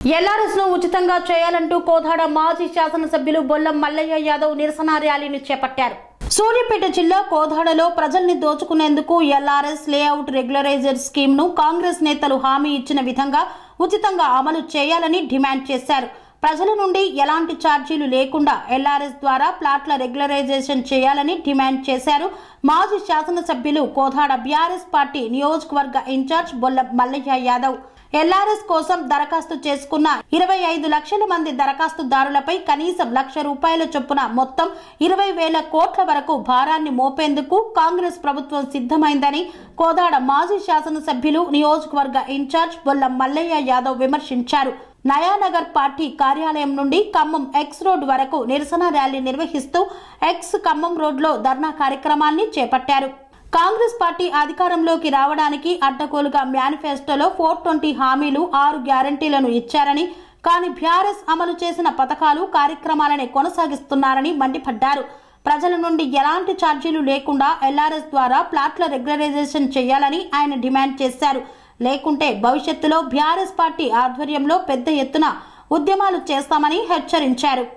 LRS ను ఉచితంగా చేయాలంటూ కోదాడ మాజీ శాసనసభ్యులు బొల్లం మల్లయ్య యాదవ్ నిరసన ర్యాలీని చేపట్టారు. సూర్యాపేట జిల్లా కోదాడలో ప్రజల్ని దోచుకునేందుకు ఎల్ఆర్ఎస్ లేఅవుట్ రెగ్యులరైజర్ స్కీమ్ ను కాంగ్రెస్ నేతలు హామీ ఇచ్చిన విధంగా ఉచితంగా అమలు చేయాలని డిమాండ్ చేశారు. ప్రజల నుండి ఎలాంటి ఛార్జీలు లేకుండా ఎల్ఆర్ఎస్ ద్వారా ప్లాట్ల రెగ్యులరైజేషన్ చేయాలని డిమాండ్ చేశారు. మాజీ శాసనసభ్యులు కోదాడ బీఆర్ఎస్ పార్టీ నియోజకవర్గ ఇన్ఛార్జ్ బొల్లం మల్లయ్య యాదవ్ ఎల్ఆర్ఎస్ కోసం దరఖాస్తు చేసుకున్న 25 లక్షల మంది దరఖాస్తుదారులపై కనీసం ₹1,00,000 చొప్పున మొత్తం 20,000 కోట్ల వరకు భారాన్ని మోపేందుకు కాంగ్రెస్ ప్రభుత్వం సిద్ధమైందని కోదాడ మాజీ శాసనసభ్యులు నియోజకవర్గ ఇన్ఛార్జ్ బొల్లం మల్లయ్య యాదవ్ విమర్శించారు. నయానగర్ పార్టీ కార్యాలయం నుండి ఖమ్మం ఎక్స్ రోడ్ వరకు నిరసన ర్యాలీ నిర్వహిస్తూ ఎక్స్ ఖమ్మం రోడ్లో ధర్నా కార్యక్రమాన్ని చేపట్టారు. కాంగ్రెస్ పార్టీ అధికారంలోకి రావడానికి అడ్డగోలుగా మేనిఫెస్టోలో 420 హామీలు 6 గ్యారంటీలను ఇచ్చారని, కానీ బీఆర్ఎస్ అమలు చేసిన పథకాలు కార్యక్రమాలనే కొనసాగిస్తున్నారని మండిపడ్డారు. ప్రజల నుండి ఎలాంటి ఛార్జీలు లేకుండా ఎల్ఆర్ఎస్ ద్వారా ప్లాట్ల రెగ్యులరైజేషన్ చేయాలని ఆయన డిమాండ్ చేశారు. లేకుంటే భవిష్యత్తులో బీఆర్ఎస్ పార్టీ ఆధ్వర్యంలో పెద్ద ఎత్తున ఉద్యమాలు చేస్తామని హెచ్చరించారు.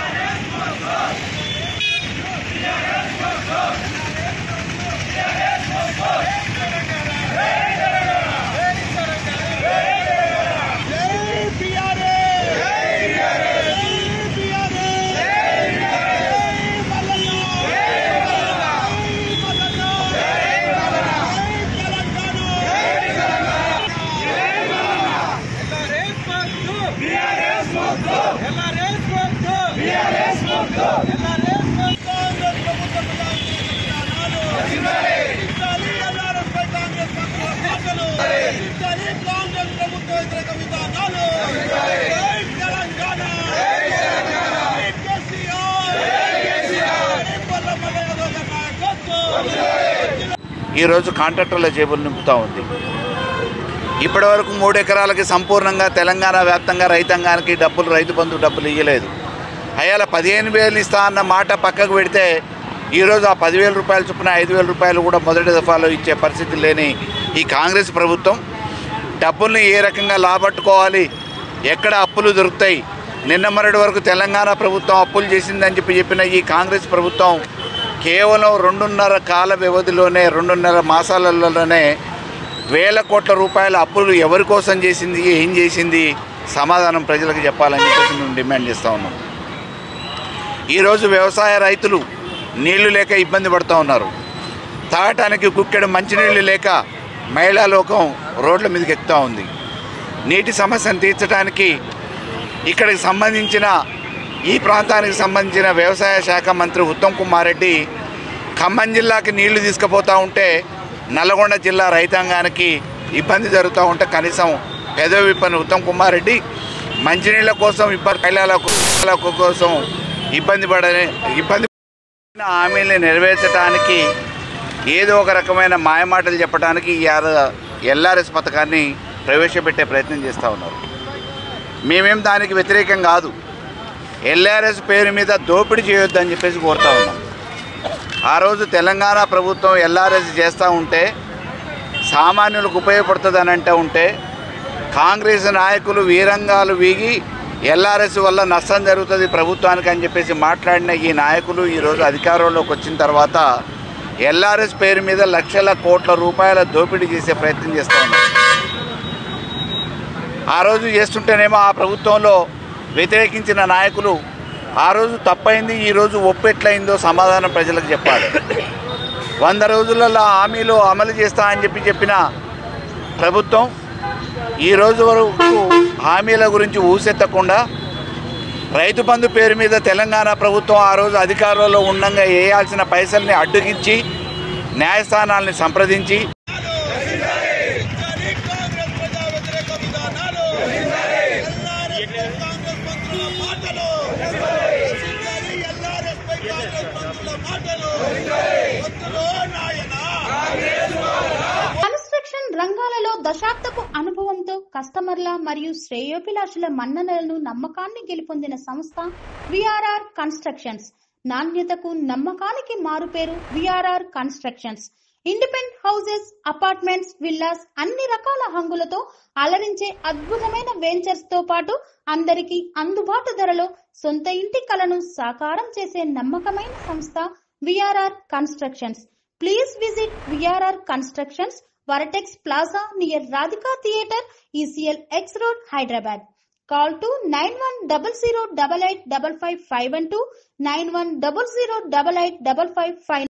ఈరోజు కాంట్రాక్టర్ల జేబులు నింపుతూ ఉంది. ఇప్పటి వరకు 3 ఎకరాలకి సంపూర్ణంగా తెలంగాణ వ్యాప్తంగా రైతాంగానికి రైతు బంధు డబ్బులు ఇవ్వలేదు. అయ్యాల 15,000 ఇస్తా అన్న మాట పక్కకు పెడితే ఈరోజు ఆ 10,000 రూపాయల చొప్పున 5,000 రూపాయలు కూడా మొదటి దఫాలో ఇచ్చే పరిస్థితి లేని ఈ కాంగ్రెస్ ప్రభుత్వం డబ్బుల్ని ఏ రకంగా లాబట్టుకోవాలి, ఎక్కడ అప్పులు దొరుకుతాయి, నిన్న మొన్నటి వరకు తెలంగాణ ప్రభుత్వం అప్పులు చేసిందని చెప్పిన ఈ కాంగ్రెస్ ప్రభుత్వం కేవలం 2.5 కాల వ్యవధిలోనే 2.5 మాసాలలోనే 1,000 కోట్ల రూపాయల అప్పులు ఎవరి కోసం చేసింది, ఏం చేసింది, సమాధానం ప్రజలకు చెప్పాలని చెప్పి మేము డిమాండ్ చేస్తూ ఉన్నాం. ఈరోజు వ్యవసాయ రైతులు నీళ్లు లేక ఇబ్బంది పడుతూ ఉన్నారు. తాగటానికి కుక్కెడు మంచినీళ్ళు లేక మహిళా లోకం రోడ్ల మీదకి ఎక్కుతూ ఉంది. నీటి సమస్యను తీర్చడానికి ఇక్కడికి సంబంధించిన ఈ ప్రాంతానికి సంబంధించిన వ్యవసాయ శాఖ మంత్రి ఉత్తమ్ కుమార్ రెడ్డి ఖమ్మం జిల్లాకి నీళ్లు తీసుకుపోతూ ఉంటే నల్గొండ జిల్లా రైతాంగానికి ఇబ్బంది జరుగుతూ ఉంటే కనీసం పెదవి విప్పని ఉత్తమ్ కుమార్ రెడ్డి మంచినీళ్ళ కోసం మహిళల కోసం ఇబ్బంది హామీల్ని నెరవేర్చడానికి ఏదో ఒక రకమైన మాయమాటలు చెప్పడానికి ఎల్ఆర్ఎస్ పథకాన్ని ప్రవేశపెట్టే ప్రయత్నం చేస్తూ ఉన్నారు. మేమేం దానికి వ్యతిరేకం కాదు. ఎల్ఆర్ఎస్ పేరు మీద దోపిడీ చేయొద్దని చెప్పేసి కోరుతూ ఉన్నాం. ఆ రోజు తెలంగాణ ప్రభుత్వం ఎల్ఆర్ఎస్ చేస్తూ ఉంటే సామాన్యులకు ఉపయోగపడుతుందని అంటూ ఉంటే కాంగ్రెస్ నాయకులు వీరంగాలు వీగి ఎల్ఆర్ఎస్ వల్ల నష్టం జరుగుతుంది ప్రభుత్వానికి అని చెప్పేసి మాట్లాడిన ఈ నాయకులు ఈరోజు అధికారంలోకి వచ్చిన తర్వాత ఎల్ఆర్ఎస్ పేరు మీద లక్షల కోట్ల రూపాయల దోపిడీ చేసే ప్రయత్నం చేస్తూ ఉన్నారు. ఆ రోజు చేస్తుంటేనేమో ఆ ప్రభుత్వంలో వ్యతిరేకించిన నాయకులు ఆ రోజు తప్పైంది, ఈరోజు ఒప్పెట్లయిందో సమాధానం ప్రజలకు చెప్పాలి. 100 రోజులలో హామీలు అమలు చేస్తా అని చెప్పిన ప్రభుత్వం ఈరోజు వరకు హామీల గురించి ఊసెత్తకుండా రైతు బంధు పేరు మీద తెలంగాణ ప్రభుత్వం ఆ రోజు అధికారంలో ఉండగా వేయాల్సిన పైసల్ని అడ్డుగించి న్యాయస్థానాలని సంప్రదించి కన్స్ట్రక్షన్ రంగాలలో దశాబ్దపు అనుభవంతో కస్టమర్ల మరియు శ్రేయోభిలాషుల మన్ననలను నమ్మకాన్ని గెలుపొందిన సంస్థ విఆర్ఆర్ కన్స్ట్రక్షన్స్. నాణ్యతకు నమ్మకానికి మారుపేరు VRR constructions. Independent houses, apartments, villas అన్ని రకాల హంగులతో అలరించే అద్భుతమైన వెంచర్స్ తో పాటు అందరికీ అందుబాటు ధరలో సొంత ఇంటి కలను సాకారం చేసే నమ్మకమైన సంస్థ VRR constructions. Please visit VRR constructions, Varatex Plaza near Radhika Theatre, ECL X Road, Hyderabad. Call to 9100885551 91008855.